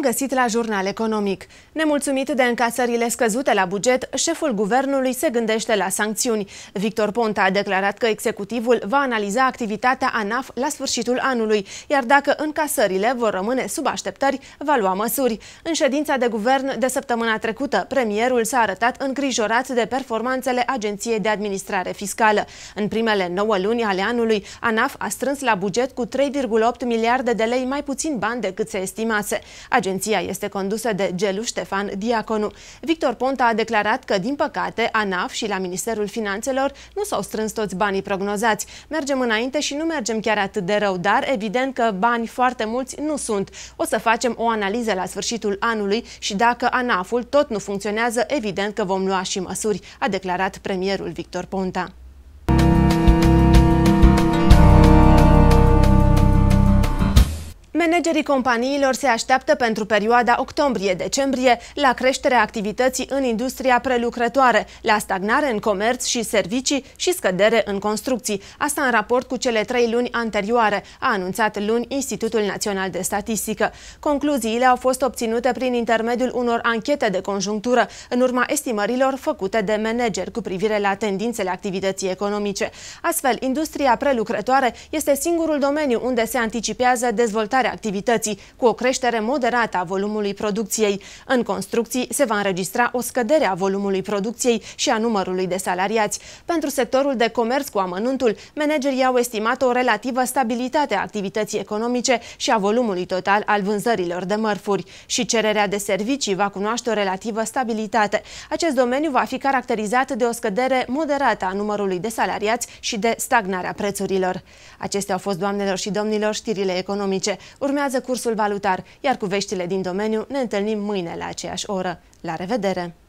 găsit la Jurnal Economic. Nemulțumit de încasările scăzute la buget, șeful guvernului se gândește la sancțiuni. Victor Ponta a declarat că executivul va analiza activitatea ANAF la sfârșitul anului, iar dacă încasările vor rămâne sub așteptări, va lua măsuri. În ședința de guvern de săptămâna trecută, premierul s-a arătat îngrijorat de performanțele Agenției de Administrare Fiscală. În primele 9 luni ale anului, ANAF a strâns la buget cu 3,8 miliarde de lei mai puțin bani decât se estimase. Agenția este condusă de Gelu Ștefan Diaconu. Victor Ponta a declarat că, din păcate, ANAF și la Ministerul Finanțelor nu s-au strâns toți banii prognozați. Mergem înainte și nu mergem chiar atât de rău, dar evident că bani foarte mulți nu sunt. O să facem o analiză la sfârșitul anului și dacă ANAF-ul tot nu funcționează, evident că vom lua și măsuri, a declarat premierul Victor Ponta. Managerii companiilor se așteaptă pentru perioada octombrie-decembrie la creșterea activității în industria prelucrătoare, la stagnare în comerț și servicii și scădere în construcții. Asta în raport cu cele 3 luni anterioare, a anunțat luni Institutul Național de Statistică. Concluziile au fost obținute prin intermediul unor anchete de conjunctură, în urma estimărilor făcute de manageri cu privire la tendințele activității economice. Astfel, industria prelucrătoare este singurul domeniu unde se anticipează dezvoltarea activității, cu o creștere moderată a volumului producției. În construcții se va înregistra o scădere a volumului producției și a numărului de salariați. Pentru sectorul de comerț cu amănuntul, managerii au estimat o relativă stabilitate a activității economice și a volumului total al vânzărilor de mărfuri. Și cererea de servicii va cunoaște o relativă stabilitate. Acest domeniu va fi caracterizat de o scădere moderată a numărului de salariați și de stagnarea prețurilor. Acestea au fost, doamnelor și domnilor, știrile economice. Urmează cursul valutar, iar cu veștile din domeniu ne întâlnim mâine la aceeași oră. La revedere!